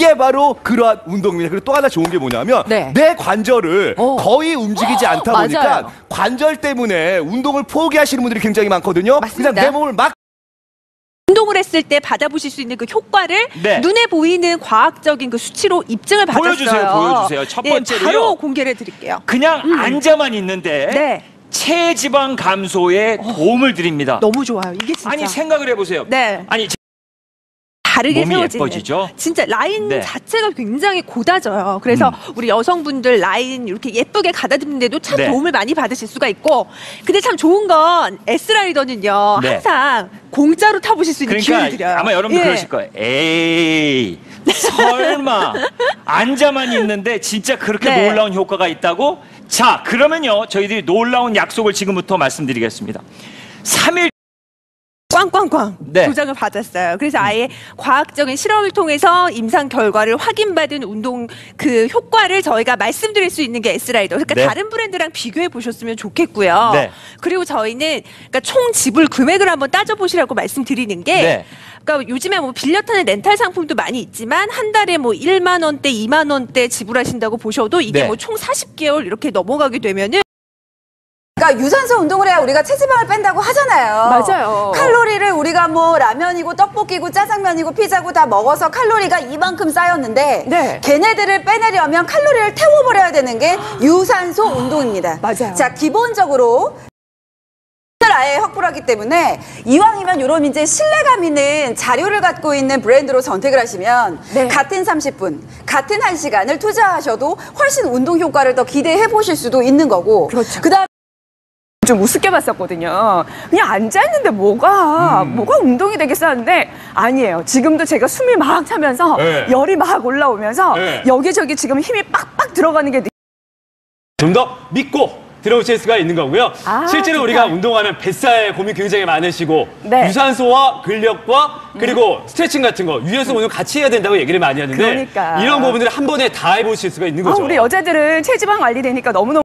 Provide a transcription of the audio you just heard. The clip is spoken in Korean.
이게 바로 그러한 운동입니다. 그리고 또 하나 좋은 게 뭐냐면 네. 내 관절을 거의 움직이지 않다 보니까 맞아요. 관절 때문에 운동을 포기하시는 분들이 굉장히 많거든요. 맞습니다. 그냥 내 몸을 막 운동을 했을 때 받아보실 수 있는 그 효과를 네. 눈에 보이는 과학적인 그 수치로 입증을 받았어요. 보여주세요. 첫 번째로요. 바로 공개를 해드릴게요. 그냥 앉아만 있는데 네. 체지방 감소에 도움을 드립니다. 너무 좋아요. 이게 진짜. 아니 생각을 해보세요. 네. 아니 다르게 몸이 세워지는. 예뻐지죠? 진짜 라인 네. 자체가 굉장히 고다져요. 그래서 우리 여성분들 라인 이렇게 예쁘게 가다듬는데도 참 네. 도움을 많이 받으실 수가 있고, 근데 참 좋은 건 S라이더는요 네. 항상 공짜로 타보실 수 있는 기회를 드려요. 그러니까 아마 여러분들 그러실 거예요. 에이 설마 앉아만 있는데 진짜 그렇게 네. 놀라운 효과가 있다고? 자 그러면요 저희들이 놀라운 약속을 지금부터 말씀드리겠습니다. 3일 꽝꽝꽝 네. 도장을 받았어요. 그래서 아예 과학적인 실험을 통해서 임상 결과를 확인받은 운동 그 효과를 저희가 말씀드릴 수 있는 게 S라이더. 그러니까 네. 다른 브랜드랑 비교해 보셨으면 좋겠고요. 네. 그리고 저희는 그러니까 총 지불 금액을 한번 따져보시라고 말씀드리는 게 네. 그러니까 요즘에 뭐 빌려 타는 렌탈 상품도 많이 있지만 한 달에 뭐 1만 원대, 2만 원대 지불하신다고 보셔도 이게 네. 뭐 총 40개월 이렇게 넘어가게 되면은 그러니까 유산소 운동을 해야 우리가 체지방을 뺀다고 하잖아요. 맞아요. 칼로리를 우리가 뭐 라면이고 떡볶이고 짜장면이고 피자고 다 먹어서 칼로리가 이만큼 쌓였는데 네. 걔네들을 빼내려면 칼로리를 태워버려야 되는 게 유산소 운동입니다. 맞아요. 자, 기본적으로 아예 확보를 하기 때문에 이왕이면 이런 이제 신뢰감 있는 자료를 갖고 있는 브랜드로 선택을 하시면 네. 같은 30분, 같은 1시간을 투자하셔도 훨씬 운동 효과를 더 기대해 보실 수도 있는 거고. 그렇죠. 그다음 좀 우습게 봤었거든요. 그냥 앉아있는데 뭐가 운동이 되겠어 하는데 아니에요. 지금도 제가 숨이 막 차면서 네. 열이 막 올라오면서 네. 여기저기 지금 힘이 빡빡 들어가는 게 좀 더 믿고 들어오실 수가 있는 거고요. 실제로 우리가 운동하면 뱃살 고민 굉장히 많으시고 네. 유산소와 근력과 그리고 스트레칭 같은 거 유연성 운동 같이 해야 된다고 얘기를 많이 하는데 그러니까. 이런 부분들을 한 번에 다 해보실 수가 있는 거죠. 우리 여자들은 체지방 관리되니까 너무너무